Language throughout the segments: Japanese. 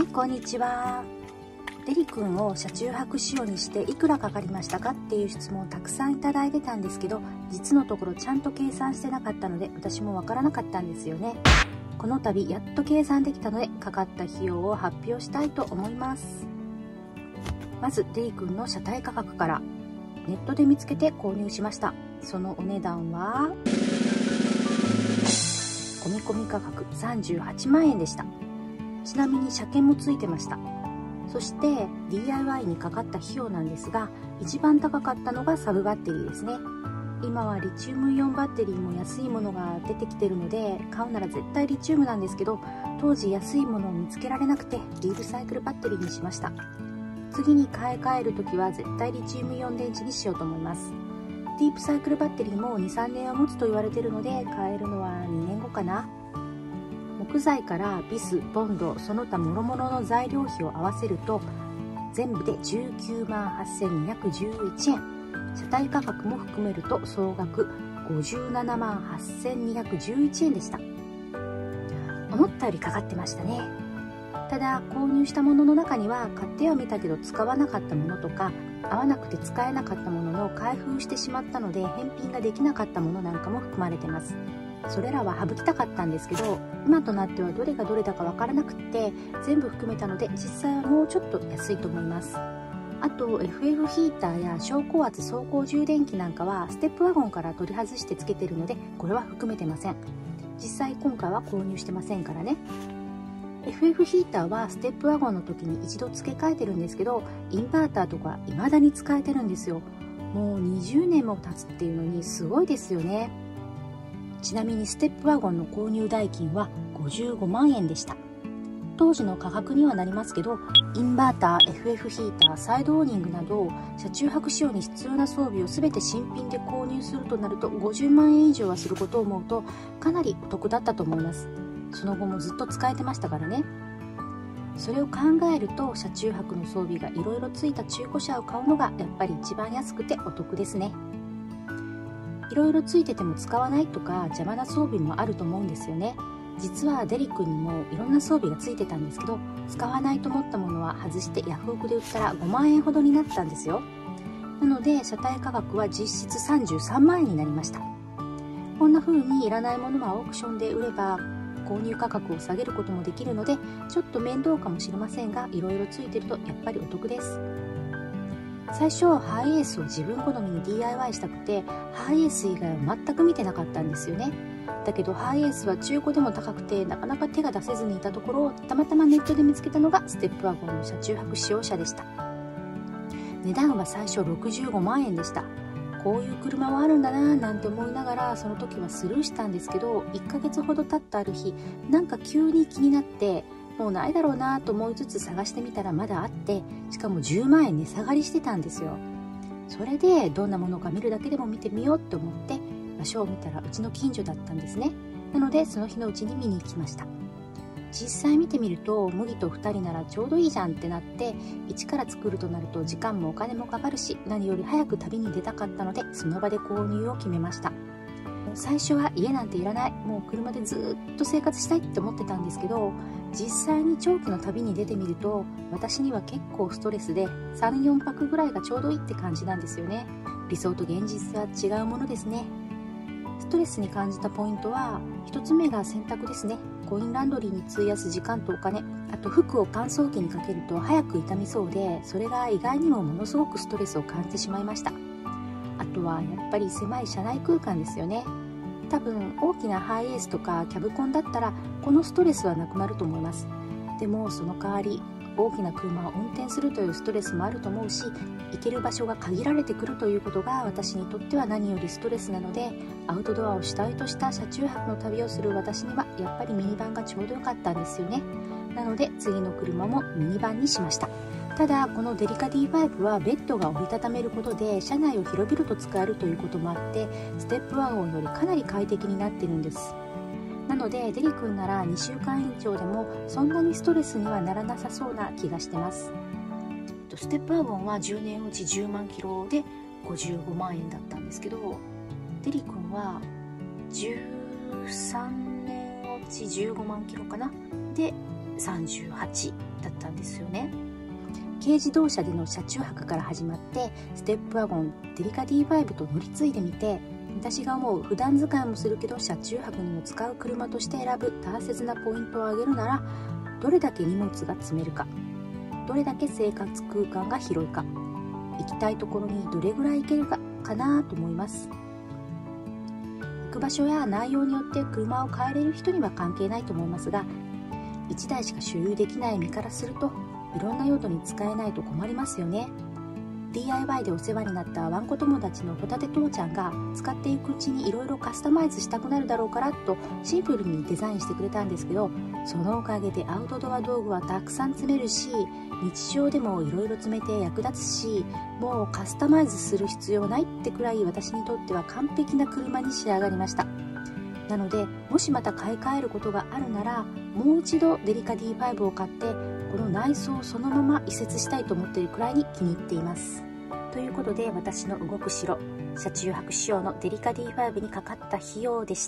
はい、こんにちは。デリ君を車中泊仕様にしていくらかかりましたかっていう質問をたくさんいただいてたんですけど、実のところちゃんと計算してなかったので私もわからなかったんですよね。この度やっと計算できたのでかかった費用を発表したいと思います。まずデリ君の車体価格から。ネットで見つけて購入しました。そのお値段は込み込み価格38万円でした。ちなみに車検もついてました。そして DIY にかかった費用なんですが、一番高かったのがサブバッテリーですね。今はリチウムイオンバッテリーも安いものが出てきてるので、買うなら絶対リチウムなんですけど、当時安いものを見つけられなくてリールサイクルバッテリーにしました。次に買い替える時は絶対リチウムイオン電池にしようと思います。ディープサイクルバッテリーも 2,3 年は持つと言われてるので、買えるのは2年後かな。木材からビス、ボンド、その他諸々の材料費を合わせると全部で19万8211円。車体価格も含めると総額57万8211円でした。思ったよりかかってましたね。ただ購入したものの中には買ってはみたけど使わなかったものとか、合わなくて使えなかったものの開封してしまったので返品ができなかったものなんかも含まれてます。それらは省きたかったんですけど、今となってはどれがどれだか分からなくって全部含めたので、実際はもうちょっと安いと思います。あと FF ヒーターや小高圧走行充電器なんかはステップワゴンから取り外してつけてるので、これは含めてません。実際今回は購入してませんからね。FF ヒーターはステップワゴンの時に一度付け替えてるんですけど、インバーターとか未だに使えてるんですよ。もう20年も経つっていうのにすごいですよね。ちなみにステップワゴンの購入代金は55万円でした。当時の価格にはなりますけど、インバーター、FF ヒーター、サイドオーニングなど車中泊仕様に必要な装備を全て新品で購入するとなると50万円以上はすることを思うと、かなりお得だったと思います。その後もずっと使えてましたからね。それを考えると車中泊の装備がいろいろついた中古車を買うのがやっぱり一番安くてお得ですね。いろいろついてても使わないとか邪魔な装備もあると思うんですよね。実はデリ君にもいろんな装備がついてたんですけど、使わないと思ったものは外してヤフオクで売ったら5万円ほどになったんですよ。なので車体価格は実質33万円になりました。こんな風にいらないものはオークションで売れば購入価格を下げることもできるので、ちょっと面倒かもしれませんが、いろいろついてるとやっぱりお得です。最初ハイエースを自分好みに DIY したくて、ハイエース以外は全く見てなかったんですよね。だけどハイエースは中古でも高くてなかなか手が出せずにいたところ、たまたまネットで見つけたのがステップワゴンの車中泊使用車でした。値段は最初65万円でした。こういう車はあるんだなぁなんて思いながらその時はスルーしたんですけど、1ヶ月ほど経ったある日、なんか急に気になってもうないだろうなと思いつつ探してみたらまだあって、しかも10万円値下がりしてたんですよ。それでどんなものか見るだけでも見てみようって思って場所を見たらうちの近所だったんですね。なのでその日のうちに見に行きました。実際見てみると麦と2人ならちょうどいいじゃんってなって、一から作るとなると時間もお金もかかるし、何より早く旅に出たかったのでその場で購入を決めました。最初は家なんていらない、もう車でずっと生活したいって思ってたんですけど、実際に長期の旅に出てみると私には結構ストレスで 3,4 泊ぐらいがちょうどいいって感じなんですよね。理想と現実は違うものですね。ストレスに感じたポイントは1つ目が洗濯ですね。コインランドリーに費やす時間とお金、あと服を乾燥機にかけると早く傷みそうで、それが意外にもものすごくストレスを感じてしまいました。あとはやっぱり狭い車内空間ですよね。多分大きなハイエースとかキャブコンだったらこのストレスはなくなると思います。でもその代わり大きな車を運転するというストレスもあると思うし、行ける場所が限られてくるということが私にとっては何よりストレスなので、アウトドアを主体とした車中泊の旅をする私にはやっぱりミニバンがちょうど良かったんですよね。なので次の車もミニバンにしました。ただこのデリカ D5 はベッドが折りたためることで車内を広々と使えるということもあって、ステップワゴンよりかなり快適になっているんです。なのでデリ君なら2週間以上でもそんなにストレスにはならなさそうな気がしてます。ステップワゴンは10年うち10万キロで55万円だったんですけど、デリ君は13年うち15万キロかなで 38だったんですよね。軽自動車での車中泊から始まって、ステップワゴンデリカ D5 と乗り継いでみて、私が思う普段使いもするけど車中泊にも使う車として選ぶ大切なポイントを挙げるなら、どれだけ荷物が積めるか、どれだけ生活空間が広いか、行きたいところにどれぐらい行けるかかなと思います。行く場所や内容によって車を変えれる人には関係ないと思いますが、1台しか所有できない身からすると、いろんな用途に使えないと困りますよね。DIY でお世話になったワンコ友達のホタテ父ちゃんが、使っていくうちにいろいろカスタマイズしたくなるだろうからとシンプルにデザインしてくれたんですけど、そのおかげでアウトドア道具はたくさん積めるし、日常でもいろいろ詰めて役立つし、もうカスタマイズする必要ないってくらい、私にとっては完璧な車に仕上がりました。なので、もしまた買い替えることがあるなら、もう一度デリカ D5 を買って、この内装をそのまま移設したいと思っているくらいに気に入っています。ということで、私の動く城、車中泊仕様のデリカ D5 にかかった費用でした。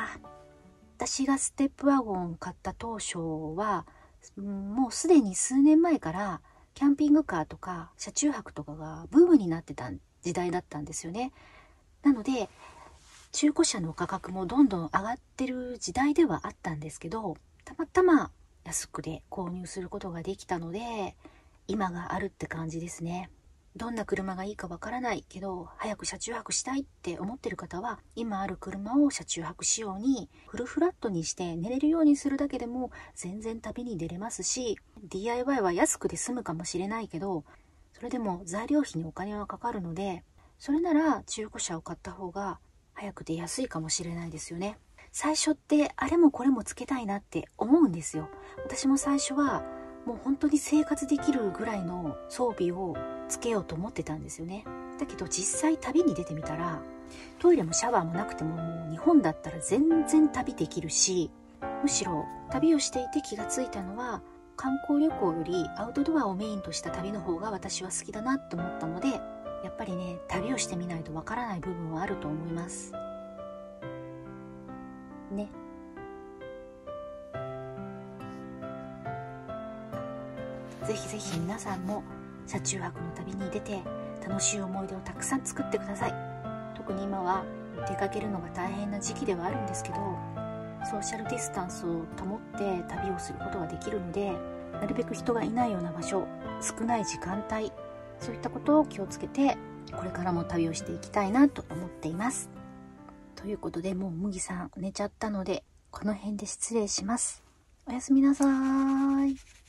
私がステップワゴンを買った当初は、もうすでに数年前からキャンピングカーとか車中泊とかがブームになってた時代だったんですよね。なので、中古車の価格もどんどん上がってる時代ではあったんですけど、たまたま安くで購入することができたので、今があるって感じですね。どんな車がいいかわからないけど、早く車中泊したいって思ってる方は、今ある車を車中泊仕様にフルフラットにして寝れるようにするだけでも全然旅に出れますし、 DIY は安くで済むかもしれないけど、それでも材料費にお金はかかるので、それなら中古車を買った方が早くて安いかもしれないですよね。最初ってあれもこれもつけたいなって思うんですよ。私も最初はもう本当に生活できるぐらいの装備をつけようと思ってたんですよね。だけど実際旅に出てみたら、トイレもシャワーもなくても、もう日本だったら全然旅できるし、むしろ旅をしていて気がついたのは、観光旅行よりアウトドアをメインとした旅の方が私は好きだなと思ったので、やっぱりね、旅をしてみないとわからない部分はあると思いますね。ぜひぜひ皆さんも車中泊の旅に出て楽しい思い出をたくさん作ってください。特に今は出かけるのが大変な時期ではあるんですけど、ソーシャルディスタンスを保って旅をすることができるので、なるべく人がいないような場所、少ない時間帯、そういったことを気をつけてこれからも旅をしていきたいなと思っています。ということで、もう麦さん寝ちゃったのでこの辺で失礼します。おやすみなさーい。